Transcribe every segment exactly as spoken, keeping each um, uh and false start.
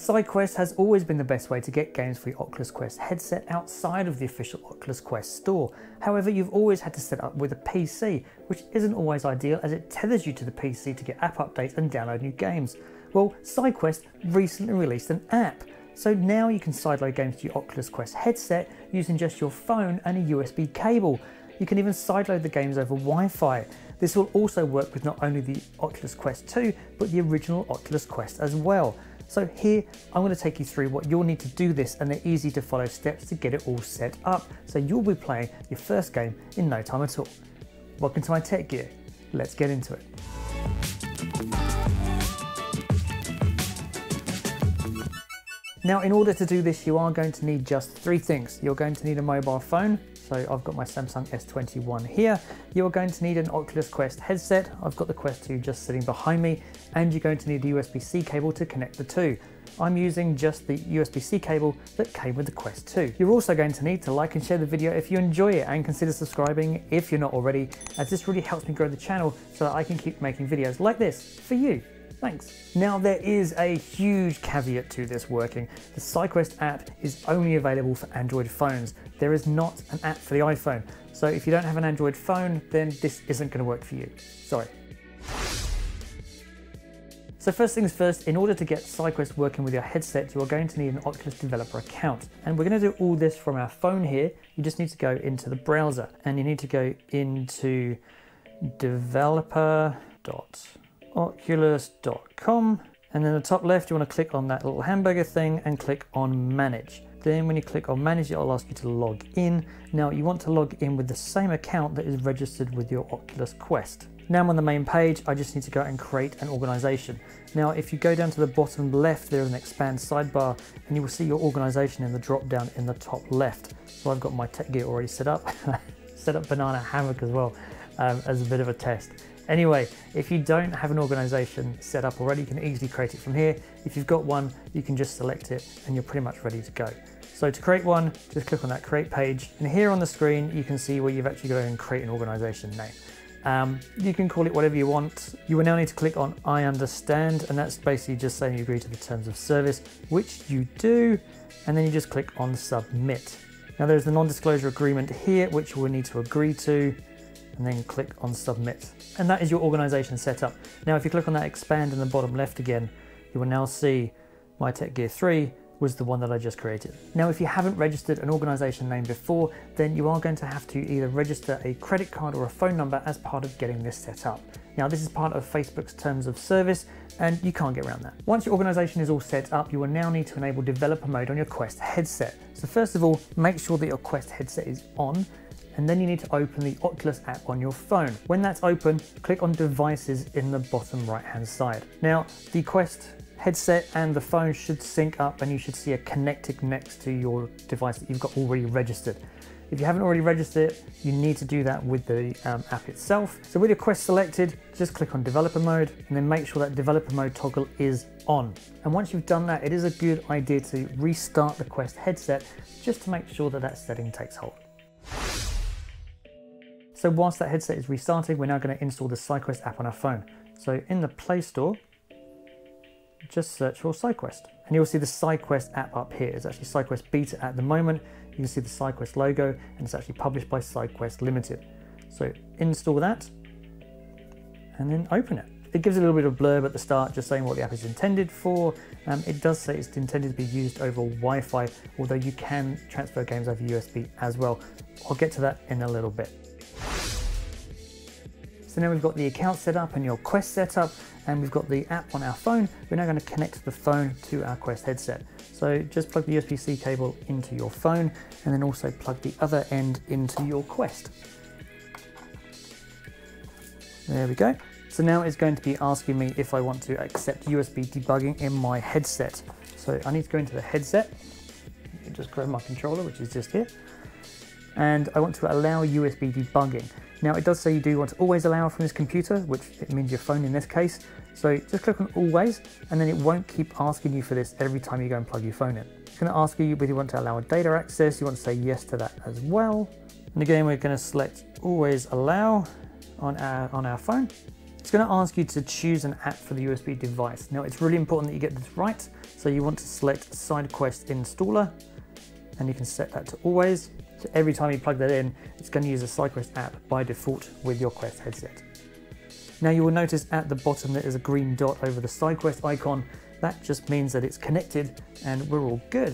SideQuest has always been the best way to get games for your Oculus Quest headset outside of the official Oculus Quest store. However, you've always had to set up with a P C, which isn't always ideal as it tethers you to the P C to get app updates and download new games. Well, SideQuest recently released an app, so now you can sideload games to your Oculus Quest headset using just your phone and a U S B cable. You can even sideload the games over Wi-Fi. This will also work with not only the Oculus Quest two, but the original Oculus Quest as well. So here, I'm going to take you through what you'll need to do this, and they're easy to follow steps to get it all set up, so you'll be playing your first game in no time at all. Welcome to my tech gear. Let's get into it. Now, in order to do this, you are going to need just three things. You're going to need a mobile phone. So I've got my Samsung S twenty-one here. You're going to need an Oculus Quest headset. I've got the Quest two just sitting behind me, and you're going to need a U S B C cable to connect the two. I'm using just the U S B C cable that came with the Quest two. You're also going to need to like and share the video if you enjoy it, and consider subscribing if you're not already, as this really helps me grow the channel so that I can keep making videos like this for you. Thanks. Now, there is a huge caveat to this working. The SideQuest app is only available for Android phones. There is not an app for the iPhone. So if you don't have an Android phone, then this isn't going to work for you. Sorry. So first things first, in order to get SideQuest working with your headset, you are going to need an Oculus developer account. And we're going to do all this from our phone here. You just need to go into the browser, and you need to go into developer dot oculus dot com, and then the top left you want to click on that little hamburger thing and click on manage. Then when you click on manage, it'll ask you to log in. Now you want to log in with the same account that is registered with your Oculus Quest. Now I'm on the main page. I just need to go and create an organization. Now if you go down to the bottom left, there is an expand sidebar, and you will see your organization in the drop down in the top left. So I've got my tech gear already set up. Set up banana hammock as well, um, as a bit of a test. Anyway, if you don't have an organization set up already, you can easily create it from here. If you've got one, you can just select it and you're pretty much ready to go. So to create one, just click on that create page, and here on the screen you can see where you've actually got to go and create an organization name. Um, you can call it whatever you want. You will now need to click on I understand, and that's basically just saying you agree to the terms of service, which you do, and then you just click on submit. Now there's the non-disclosure agreement here, which you will need to agree to, and then click on submit. And that is your organization setup. Now if you click on that expand in the bottom left again, you will now see my Tech Gear three was the one that I just created. Now if you haven't registered an organization name before, then you are going to have to either register a credit card or a phone number as part of getting this set up. Now this is part of Facebook's terms of service, and you can't get around that. Once your organization is all set up, you will now need to enable developer mode on your Quest headset. So first of all, make sure that your Quest headset is on, and then you need to open the Oculus app on your phone. When that's open, click on devices in the bottom right hand side. Now the Quest headset and the phone should sync up, and you should see a connected next to your device that you've got already registered. If you haven't already registered it, you need to do that with the um, app itself. So with your Quest selected, just click on developer mode, and then make sure that developer mode toggle is on. And once you've done that, it is a good idea to restart the Quest headset just to make sure that that setting takes hold. So whilst that headset is restarting, we're now going to install the SideQuest app on our phone. So in the Play Store, just search for SideQuest, and you'll see the SideQuest app up here. It's actually SideQuest Beta at the moment. You can see the SideQuest logo, and it's actually published by SideQuest Limited. So install that, and then open it. It gives a little bit of blurb at the start, just saying what the app is intended for. Um, it does say it's intended to be used over Wi-Fi, although you can transfer games over U S B as well. I'll get to that in a little bit. So now we've got the account set up and your Quest set up, and we've got the app on our phone. We're now going to connect the phone to our Quest headset. So just plug the U S B C cable into your phone, and then also plug the other end into your Quest. There we go. So now it's going to be asking me if I want to accept U S B debugging in my headset. So I need to go into the headset. Just grab my controller, which is just here. And I want to allow U S B debugging. Now it does say you do want to always allow from this computer, which it means your phone in this case. So just click on always, and then it won't keep asking you for this every time you go and plug your phone in. It's going to ask you whether you want to allow a data access. You want to say yes to that as well. And again, we're going to select always allow on our, on our phone. It's going to ask you to choose an app for the U S B device. Now it's really important that you get this right. So you want to select SideQuest installer and you can set that to always. So every time you plug that in, it's going to use a SideQuest app by default with your Quest headset. Now you will notice at the bottom there is a green dot over the SideQuest icon. That just means that it's connected and we're all good.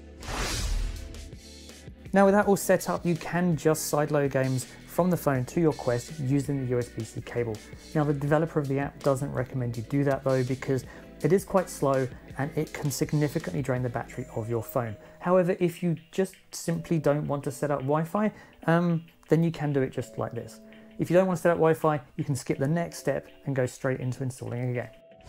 Now with that all set up, you can just sideload games from the phone to your Quest using the U S B C cable. Now the developer of the app doesn't recommend you do that though, because it is quite slow and it can significantly drain the battery of your phone. However, if you just simply don't want to set up Wi-Fi, um, then you can do it just like this. If you don't want to set up Wi-Fi, you can skip the next step and go straight into installing a game.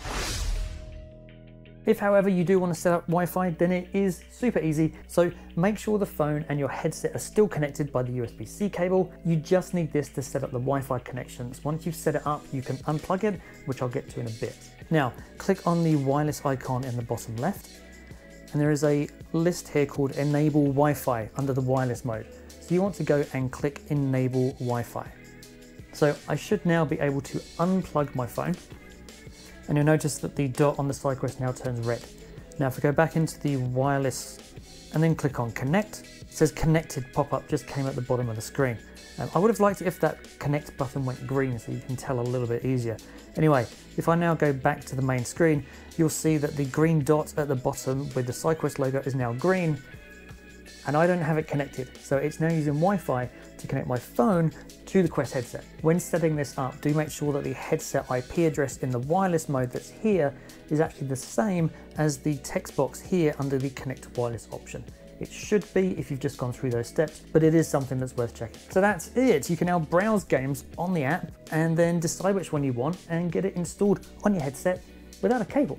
If, however, you do want to set up Wi-Fi, then it is super easy. So make sure the phone and your headset are still connected by the U S B C cable. You just need this to set up the Wi-Fi connections. Once you've set it up, you can unplug it, which I'll get to in a bit. Now, click on the wireless icon in the bottom left, and there is a list here called Enable Wi-Fi under the wireless mode. So you want to go and click Enable Wi-Fi. So I should now be able to unplug my phone. And you'll notice that the dot on the SideQuest now turns red. Now if I go back into the wireless and then click on connect, it says connected pop-up just came at the bottom of the screen. Um, I would have liked it if that connect button went green so you can tell a little bit easier. Anyway, if I now go back to the main screen, you'll see that the green dot at the bottom with the SideQuest logo is now green, and I don't have it connected. So it's now using Wi-Fi to connect my phone to the Quest headset. When setting this up, do make sure that the headset I P address in the wireless mode that's here is actually the same as the text box here under the Connect Wireless option. It should be if you've just gone through those steps, but it is something that's worth checking. So that's it. You can now browse games on the app and then decide which one you want and get it installed on your headset without a cable.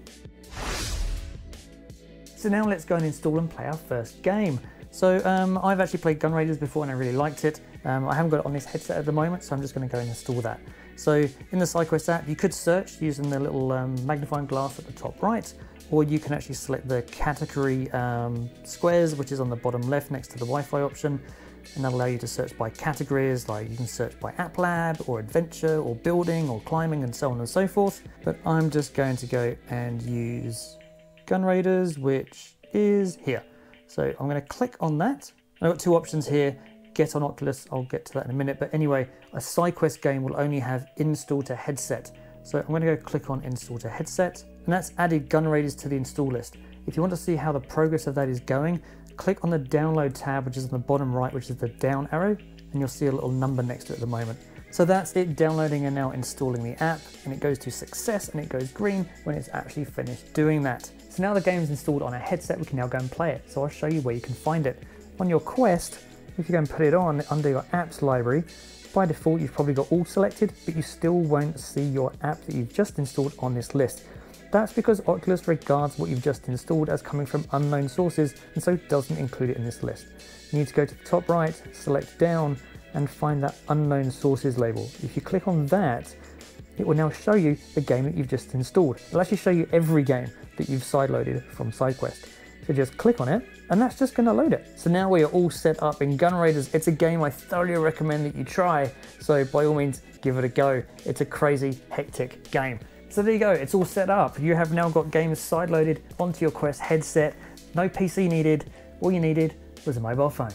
So now let's go and install and play our first game. So um, I've actually played Gun Raiders before and I really liked it. Um, I haven't got it on this headset at the moment, so I'm just going to go and install that. So in the SideQuest app, you could search using the little um, magnifying glass at the top right, or you can actually select the category um, squares, which is on the bottom left next to the Wi-Fi option, and that'll allow you to search by categories, like you can search by App Lab, or Adventure, or Building, or Climbing, and so on and so forth. But I'm just going to go and use Gun Raiders, which is here. So I'm going to click on that. I've got two options here. Get on Oculus, I'll get to that in a minute. But anyway, a SideQuest game will only have install to headset. So I'm going to go click on install to headset, and that's added Gun Raiders to the install list. If you want to see how the progress of that is going, click on the download tab, which is on the bottom right, which is the down arrow, and you'll see a little number next to it at the moment. So that's it downloading and now installing the app, and it goes to success and it goes green when it's actually finished doing that. So now the game's installed on a headset, we can now go and play it. So I'll show you where you can find it. On your Quest, if you go and put it on under your apps library, by default you've probably got all selected, but you still won't see your app that you've just installed on this list. That's because Oculus regards what you've just installed as coming from unknown sources, and so doesn't include it in this list. You need to go to the top right, select down, and find that unknown sources label. If you click on that, it will now show you the game that you've just installed. It'll actually show you every game that you've sideloaded from SideQuest. So just click on it, and that's just gonna load it. So now we are all set up in Gun Raiders. It's a game I thoroughly recommend that you try. So by all means, give it a go. It's a crazy, hectic game. So there you go, it's all set up. You have now got games sideloaded onto your Quest headset. No P C needed. All you needed was a mobile phone.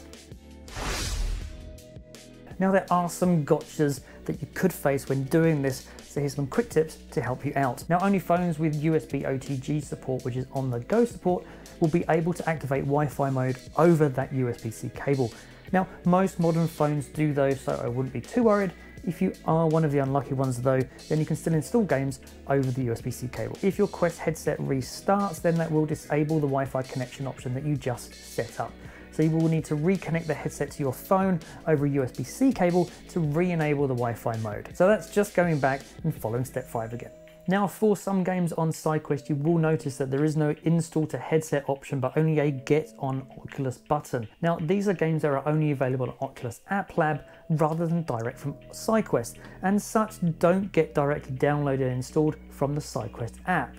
Now there are some gotchas that you could face when doing this, so here's some quick tips to help you out. Now only phones with U S B O T G support, which is on the go support, will be able to activate Wi-Fi mode over that U S B C cable. Now most modern phones do though, so I wouldn't be too worried. If you are one of the unlucky ones though, then you can still install games over the U S B C cable. If your Quest headset restarts, then that will disable the Wi-Fi connection option that you just set up. So you will need to reconnect the headset to your phone over a U S B C cable to re-enable the Wi-Fi mode. So that's just going back and following step five again. Now for some games on SideQuest, you will notice that there is no install to headset option, but only a get on Oculus button. Now these are games that are only available on Oculus App Lab rather than direct from SideQuest, and such don't get directly downloaded and installed from the SideQuest app.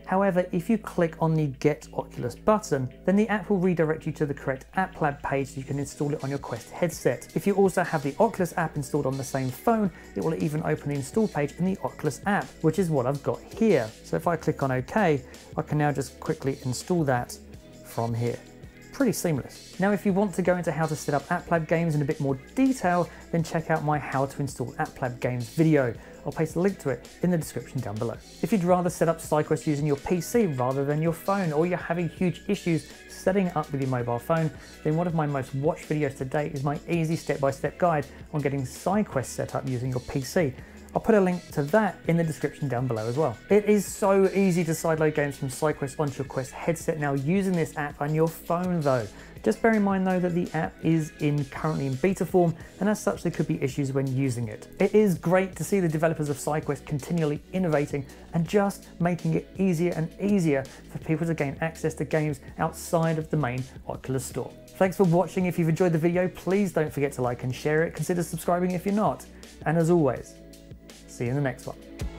However, if you click on the Get Oculus button, then the app will redirect you to the correct App Lab page so you can install it on your Quest headset. If you also have the Oculus app installed on the same phone, it will even open the install page in the Oculus app, which is what I've got here. So if I click on OK, I can now just quickly install that from here. Pretty seamless. Now, if you want to go into how to set up AppLab games in a bit more detail, then check out my How to Install AppLab Games video. I'll paste a link to it in the description down below. If you'd rather set up SideQuest using your P C rather than your phone, or you're having huge issues setting it up with your mobile phone, then one of my most watched videos to date is my easy step-by-step guide on getting SideQuest set up using your P C. I'll put a link to that in the description down below as well. It is so easy to sideload games from SideQuest onto your Quest headset now using this app on your phone though. Just bear in mind though that the app is in currently in beta form, and as such there could be issues when using it. It is great to see the developers of SideQuest continually innovating and just making it easier and easier for people to gain access to games outside of the main Oculus store. Thanks for watching. If you've enjoyed the video, please don't forget to like and share it. Consider subscribing if you're not. And as always, see you in the next one.